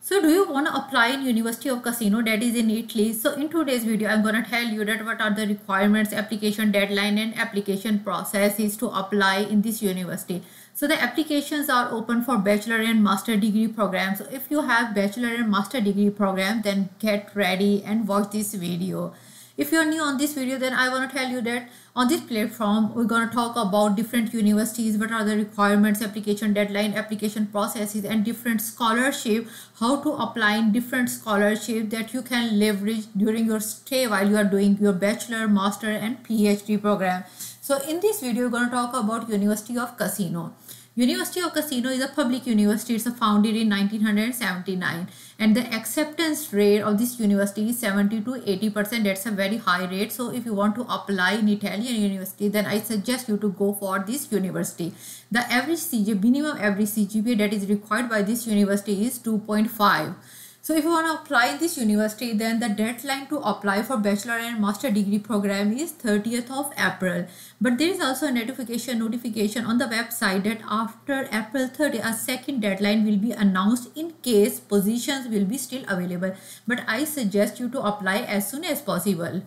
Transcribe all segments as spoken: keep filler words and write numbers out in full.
So do you want to apply in University of Casino, that is in Italy? So in today's video, I'm going to tell you that what are the requirements, application deadline and application processes to apply in this university. So the applications are open for bachelor and master degree programs. So if you have bachelor and master degree program, then get ready and watch this video. If you're new on this video, then I want to tell you that on this platform, we're going to talk about different universities, what are the requirements, application deadline, application processes, and different scholarship, how to apply in different scholarship that you can leverage during your stay while you are doing your bachelor, master, and PhD program. So in this video, we're going to talk about University of Casino. University of Casino is a public university. It's founded in nineteen seventy-nine, and the acceptance rate of this university is seventy to eighty percent. That's a very high rate. So if you want to apply in Italian university, then I suggest you to go for this university. The average C G P A, minimum average C G P A that is required by this university is two point five. So if you want to apply in this university, then the deadline to apply for bachelor and master degree program is thirtieth of April. But there is also a notification notification on the website that after April thirtieth, a second deadline will be announced in case positions will be still available. But I suggest you to apply as soon as possible.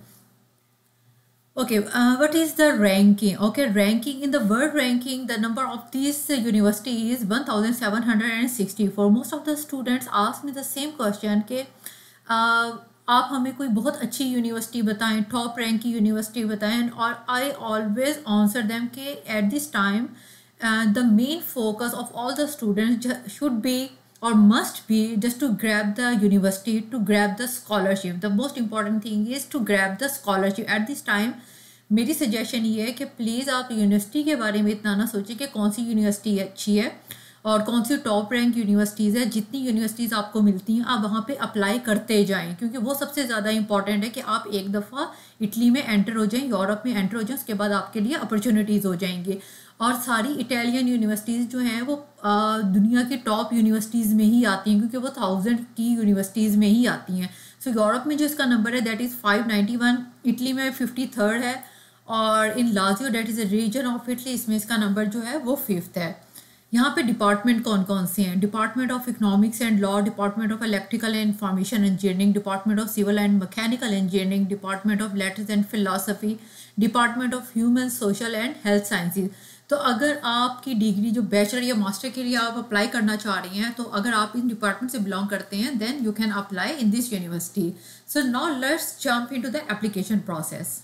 Okay, uh, what is the ranking? Okay, ranking in the world ranking, the number of this uh, university is one thousand seven hundred sixty-four. Most of the students ask me the same question कि uh, आप हमें कोई बहुत अच्छी university बताएं, top rank की university बताएं, और आई ऑलवेज आंसर देम कि at this time the main focus of all the students should be or must be just to grab the university, to grab the scholarship. The most important thing is to grab the scholarship at this time. मेरी suggestion ये है कि please आप university के बारे में इतना ना सोचें कि कौन सी यूनिवर्सिटी अच्छी है और कौन सी टॉप रैंक यूनिवर्सिटीज़ है. जितनी यूनिवर्सिटीज़ आपको मिलती हैं आप वहाँ पे अप्लाई करते जाएं, क्योंकि वो सबसे ज़्यादा इंपॉर्टेंट है कि आप एक दफ़ा इटली में एंटर हो जाएं, यूरोप में एंटर हो जाएं, उसके बाद आपके लिए अपॉर्चुनिटीज़ हो जाएंगी. और सारी इटालियन यूनिवर्सिटीज़ जो हैं वो आ, दुनिया की टॉप यूनिवर्सिटीज़ में ही आती हैं, क्योंकि वो थाउजेंड की यूनिवर्सिटीज़ में ही आती हैं. सो यूरोप में जो इसका नंबर है that is five ninety one, Italy में फिफ्टी थर्ड है, और इन Lazio that is a region of Italy, इसमें इसका नंबर जो है वो फिफ्थ है. यहाँ पे डिपार्टमेंट कौन कौन से हैं? Department of economics and law, department of electrical and information engineering, department of civil and mechanical engineering, department of letters and philosophy, department of human social and health sciences. तो अगर आपकी डिग्री जो bachelor या master के लिए आप apply करना चाह रही हैं, तो अगर आप इन डिपार्टमेंट से बिलोंग करते हैं, then you can apply in this university. So now let's jump into the application process.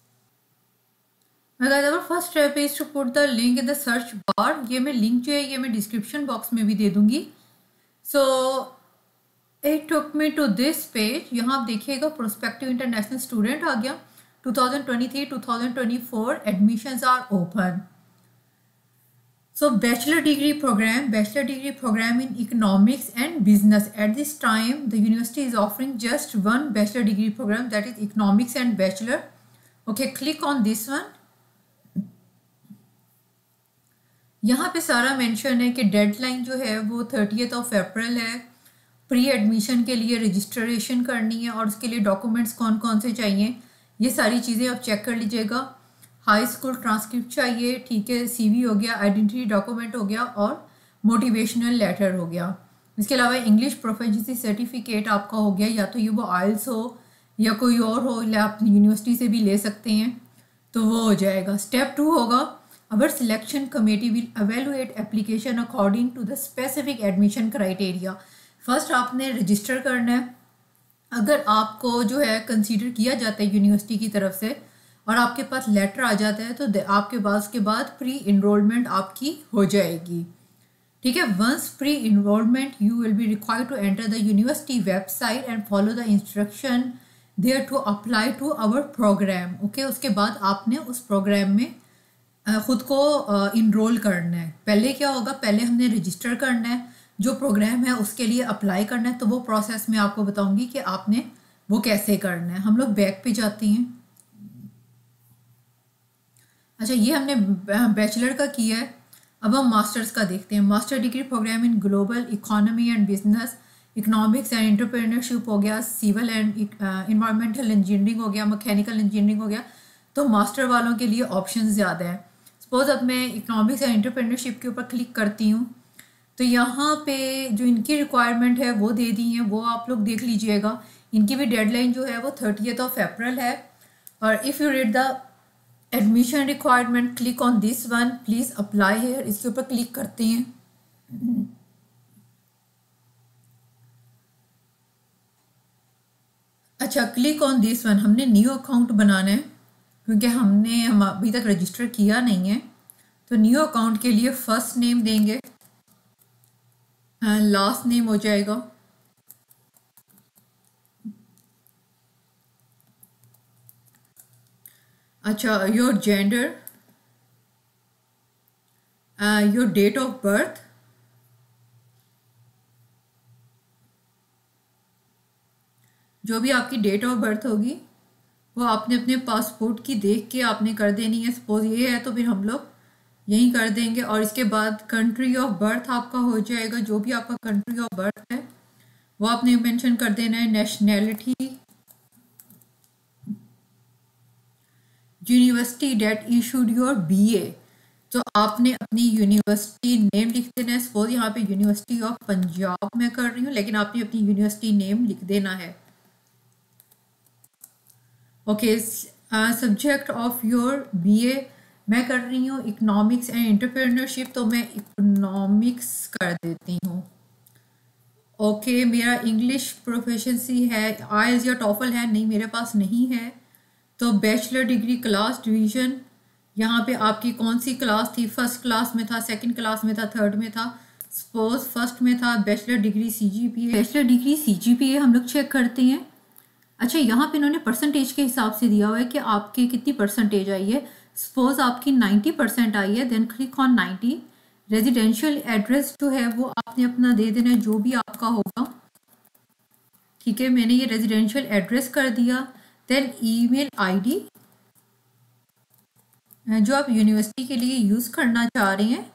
Guys, our first step is to put the link in the search bar. ये मैं link जो है ये मैं description box में भी दे दूंगी. So it took me to this page. यहाँ आप देखिएगा प्रोस्पेक्टिव इंटरनेशनल स्टूडेंट आ गया. twenty twenty-three twenty twenty-four admissions are open. So bachelor degree program, bachelor degree program in economics and business. At this time, the university is offering just one bachelor degree program, that is economics and bachelor. Okay, click on this one. यहाँ पे सारा mention है कि deadline जो है वो thirtieth of April है. Pre admission के लिए रजिस्ट्रेशन करनी है और उसके लिए डॉक्यूमेंट्स कौन कौन से चाहिए ये सारी चीज़ें आप चेक कर लीजिएगा. हाई स्कूल ट्रांसक्रिप्ट चाहिए, ठीक है, सीवी हो गया, आइडेंटिटी डॉक्यूमेंट हो गया और मोटिवेशनल लेटर हो गया. इसके अलावा इंग्लिश प्रोफिशिएंसी सर्टिफिकेट आपका हो गया, या तो ये वो आइल्स हो या कोई और हो, या आप यूनिवर्सिटी से भी ले सकते हैं, तो वो हो जाएगा. स्टेप टू होगा, our selection committee will evaluate application according to the specific admission criteria. First आपने रजिस्टर करना है. अगर आपको जो है कंसीडर किया जाता है यूनिवर्सिटी की तरफ से और आपके पास लेटर आ जाता है, तो आपके पास के बाद प्री इनरोलमेंट आपकी हो जाएगी. ठीक है. Once pre enrollment you will be required to enter the university website and follow the instruction there to apply to our program. Okay, उसके बाद आपने उस प्रोग्राम में ख़ुद को इनरोल करना है. पहले क्या होगा, पहले हमने रजिस्टर करना है, जो प्रोग्राम है उसके लिए अप्लाई करना है. तो वो प्रोसेस मैं आपको बताऊंगी कि आपने वो कैसे करना है. हम लोग बैक पे जाते हैं. अच्छा, ये हमने बैचलर का किया है. अब हम मास्टर्स का देखते हैं. Master degree program in global economy and business, economics and entrepreneurship हो गया, सिविल एंड इन्वायरमेंटल इंजीनियरिंग हो गया, मैकेनिकल इंजीनियरिंग हो गया. तो मास्टर वालों के लिए ऑप्शन ज़्यादा है. सपोज अब मैं इकोनॉमिक्स एंड एंटरप्रेन्योरशिप के ऊपर क्लिक करती हूँ, तो यहाँ पे जो इनकी रिक्वायरमेंट है वो दे दी है, वो आप लोग देख लीजिएगा। इनकी भी डेडलाइन जो है वो थर्टियथ ऑफ अप्रैल है। और if you read the admission requirement, click on this one, please apply here, इसके ऊपर क्लिक करते हैं। अच्छा, क्लिक ऑन दिस वन, हमने न्यू अकाउंट बनाना है क्योंकि हमने हम अभी तक रजिस्टर किया नहीं है। तो न्यू अकाउंट के लिए फर्स्ट नेम देंगे, लास्ट नेम हो जाएगा, अच्छा your gender, your date of birth, जो भी आपकी डेट ऑफ बर्थ होगी वो आपने अपने पासपोर्ट की देख के आपने कर देनी है। सपोज ये है तो फिर हम लोग यही कर देंगे। और इसके बाद कंट्री ऑफ बर्थ आपका हो जाएगा, जो भी आपका कंट्री ऑफ बर्थ है वो आपने मेंशन कर देना है। Nationality, university date issued your BA, तो आपने अपनी यूनिवर्सिटी नेम लिख देना है। सपोज यहाँ पे यूनिवर्सिटी ऑफ पंजाब मैं कर रही हूँ, लेकिन आपने अपनी यूनिवर्सिटी नेम लिख देना है। Okay, subject of your BA मैं कर रही हूँ इकोनॉमिक्स एंड एंटरप्रेन्योरशिप, तो मैं इकोनॉमिक्स कर देती हूँ। ओके okay, मेरा इंग्लिश प्रोफिशिएंसी है, आइल्स या टॉफल है, नहीं मेरे पास नहीं है। तो बैचलर डिग्री क्लास डिवीज़न, यहाँ पे आपकी कौन सी क्लास थी, फर्स्ट क्लास में था, सेकंड क्लास में था, थर्ड में था। सपोज फर्स्ट में था। Bachelor degree CGPA, bachelor degree CGPA हम लोग चेक करते हैं। अच्छा, यहाँ पे इन्होंने परसेंटेज के हिसाब से दिया हुआ है कि आपकी कितनी परसेंटेज आई है। सपोज आपकी नाइन्टी परसेंट आई है, then click on ninety. Residential address जो है वो आपने अपना दे देना है, जो भी आपका होगा। ठीक है, मैंने ये रेजिडेंशियल एड्रेस कर दिया। देन ईमेल आईडी जो आप यूनिवर्सिटी के लिए यूज़ करना चाह रहे हैं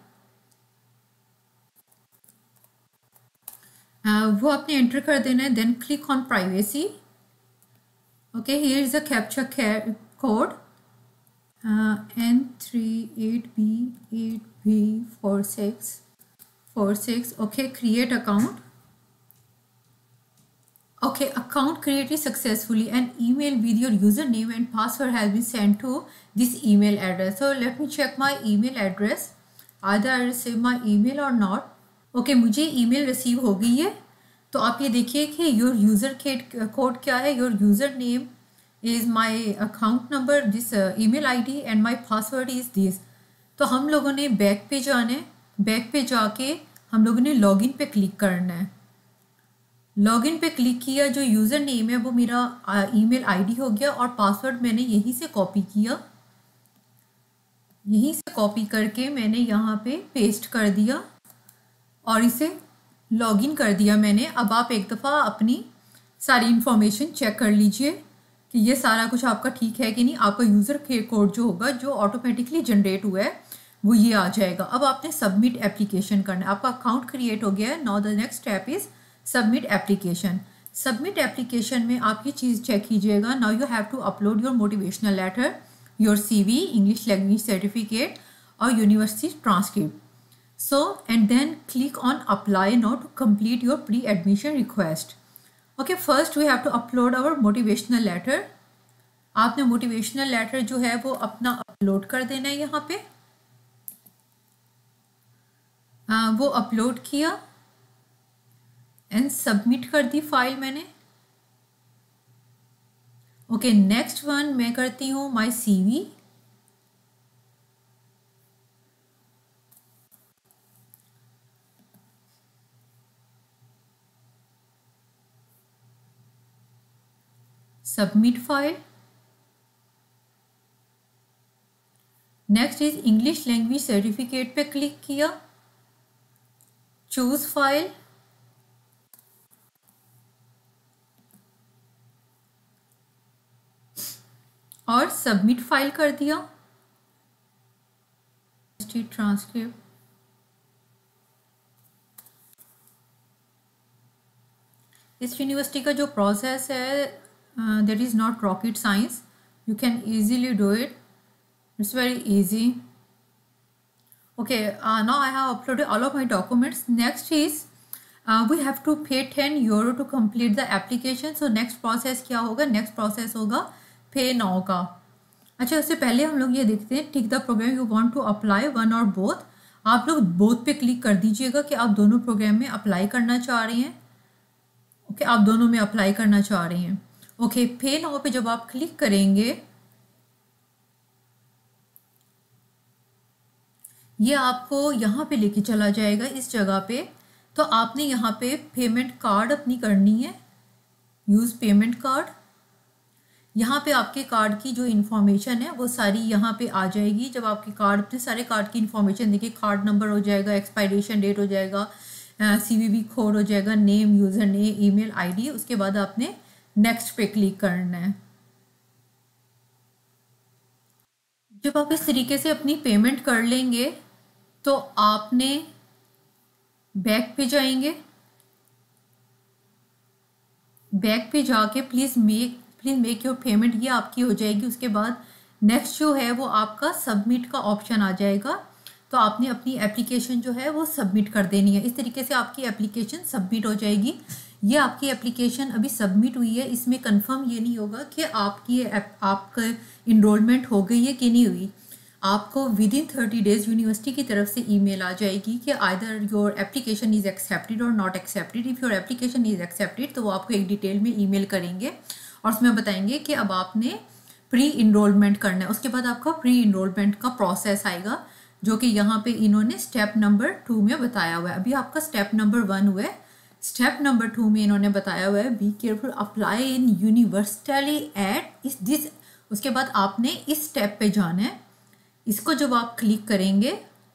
वो आपने एंटर कर देना है। Then click on privacy. Okay, here is a captcha code N three eight B eight B four six four six. Okay, create account. Okay, account created successfully. An email with your username and password has been sent to this email address. So let me check my email address. Either I receive my email or not. Okay, मुझे email receive हो गई है। तो आप ये देखिए कि your user code क्या है। Your username is my account number, this uh, email I D and my password is this. तो हम लोगों ने बैक पे जाना है। बैक पे जाके हम लोगों ने लॉगिन पे क्लिक करना है। लॉगिन पे क्लिक किया, जो यूज़र नेम है वो मेरा ईमेल आईडी हो गया और पासवर्ड मैंने यहीं से कॉपी किया, यहीं से कॉपी करके मैंने यहाँ पे पेस्ट कर दिया और इसे लॉगिन कर दिया मैंने। अब आप एक दफ़ा अपनी सारी इन्फॉर्मेशन चेक कर लीजिए कि ये सारा कुछ आपका ठीक है कि नहीं। आपका यूज़र कोड जो होगा, जो ऑटोमेटिकली जनरेट हुआ है, वो ये आ जाएगा। अब आपने सबमिट एप्लीकेशन करना है। आपका अकाउंट क्रिएट हो गया है। Now the next step is submit application. Submit application में आप ये चीज़ चेक कीजिएगा। Now you have to upload your motivational letter, your CV, English language certificate और university transcript. So and then click on apply now to complete your pre admission request. Okay, first we have to upload our motivational letter. आपने motivational letter जो है वो अपना upload कर देना है यहाँ पे। आ, वो अपलोड किया एंड सबमिट कर दी फाइल मैंने। ओके, नेक्स्ट वन मैं करती हूँ my CV. Submit file. Next is English language certificate पे क्लिक किया, चूज फाइल, और सबमिट फाइल कर दिया। ट्रांसक्रिप्ट, इस यूनिवर्सिटी का जो प्रोसेस है that is not rocket science, you can easily do it, it's very easy. Okay, uh, now I have uploaded all of my documents. Next is uh, we have to pay ten euro to complete the application. So next process क्या होगा? Next process होगा pay now का. अच्छा, उससे पहले हम लोग ये देखते हैं, tick the program you want to apply one और बोथ. आप लोग बोथ पे क्लिक कर दीजिएगा कि आप दोनों प्रोग्राम में अप्लाई करना चाह रहे हैं. ओके okay, आप दोनों में अप्लाई करना चाह रहे हैं. ओके, पे नाउ पे जब आप क्लिक करेंगे ये आपको यहाँ पे लेके चला जाएगा इस जगह पे. तो आपने यहाँ पे पेमेंट कार्ड अपनी करनी है, यूज़ पेमेंट कार्ड. यहाँ पे आपके कार्ड की जो इन्फॉर्मेशन है वो सारी यहाँ पे आ जाएगी. जब आपके कार्ड अपने सारे कार्ड की इन्फॉर्मेशन देखिए, कार्ड नंबर हो जाएगा, एक्सपायरेशन डेट हो जाएगा, सीवीवी कोड हो जाएगा, name, user name, email ID. उसके बाद आपने नेक्स्ट पे क्लिक करना है. जब आप इस तरीके से अपनी पेमेंट कर लेंगे तो आपने बैक पे जाएंगे. बैक पे जाके please make please make your payment, ये आपकी हो जाएगी. उसके बाद नेक्स्ट जो है वो आपका सबमिट का ऑप्शन आ जाएगा. तो आपने अपनी एप्लीकेशन जो है वो सबमिट कर देनी है. इस तरीके से आपकी एप्लीकेशन सबमिट हो जाएगी. ये आपकी एप्लीकेशन अभी सबमिट हुई है. इसमें कंफर्म ये नहीं होगा कि आपकी आपका इनरोलमेंट हो गई है कि नहीं हुई. आपको within thirty days university की तरफ से ईमेल आ जाएगी कि either your application is accepted और not accepted. If your application is accepted तो वो आपको एक डिटेल में ईमेल करेंगे और उसमें बताएंगे कि अब आपने प्री इनरोलमेंट करना है. उसके बाद आपका प्री इनरोलमेंट का प्रोसेस आएगा जो कि यहाँ पे इन्होंने स्टेप नंबर टू में बताया हुआ है. अभी आपका स्टेप नंबर वन हुआ है. स्टेप नंबर टू में इन्होंने बताया हुआ है be careful, apply in universally at इस दिस. उसके बाद आपने इस स्टेप पे जाना है. इसको जब आप क्लिक करेंगे,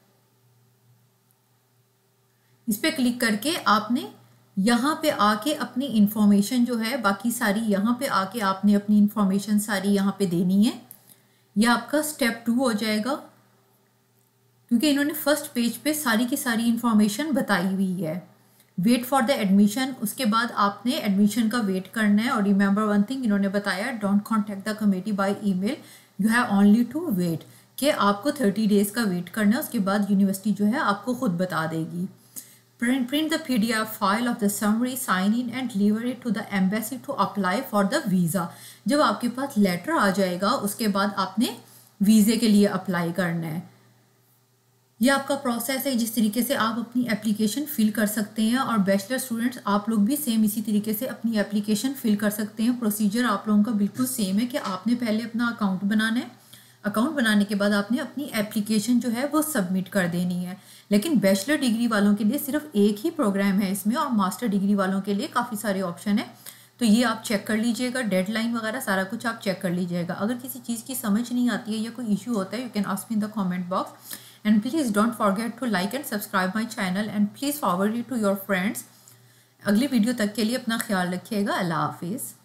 इस पे क्लिक करके आपने यहाँ पे आके अपनी इंफॉर्मेशन जो है बाकी सारी यहाँ पे आके आपने अपनी इंफॉर्मेशन सारी यहाँ पे देनी है. यह आपका स्टेप टू हो जाएगा क्योंकि इन्होंने फर्स्ट पेज पे सारी की सारी इंफॉर्मेशन बताई हुई है. वेट फॉर द एडमिशन, उसके बाद आपने एडमिशन का वेट करना है. और रिमेंबर वन थिंग इन्होंने बताया, don't contact the committee by email, you have only to wait, कि आपको थर्टी डेज़ का वेट करना है. उसके बाद यूनिवर्सिटी जो है आपको खुद बता देगी. Print print the PDF file of the summary, sign in and deliver it to the embassy to apply for the visa. जब आपके पास लेटर आ जाएगा उसके बाद आपने वीज़े के लिए अप्लाई करना है. यह आपका प्रोसेस है जिस तरीके से आप अपनी एप्लीकेशन फिल कर सकते हैं. और बैचलर स्टूडेंट्स आप लोग भी सेम इसी तरीके से अपनी एप्लीकेशन फिल कर सकते हैं. प्रोसीजर आप लोगों का बिल्कुल सेम है कि आपने पहले अपना अकाउंट बनाना है. अकाउंट बनाने के बाद आपने अपनी एप्लीकेशन जो है वो सबमिट कर देनी है. लेकिन बैचलर डिग्री वालों के लिए सिर्फ एक ही प्रोग्राम है इसमें, और मास्टर डिग्री वालों के लिए काफ़ी सारे ऑप्शन है. तो ये आप चेक कर लीजिएगा, डेडलाइन वगैरह सारा कुछ आप चेक कर लीजिएगा. अगर किसी चीज़ की समझ नहीं आती है या कोई इशू होता है, you can ask me in the comment box. And please don't forget to like and subscribe my channel and please forward it to your friends. अगली वीडियो तक के लिए अपना ख्याल रखिएगा. अल्लाह हाफिज़.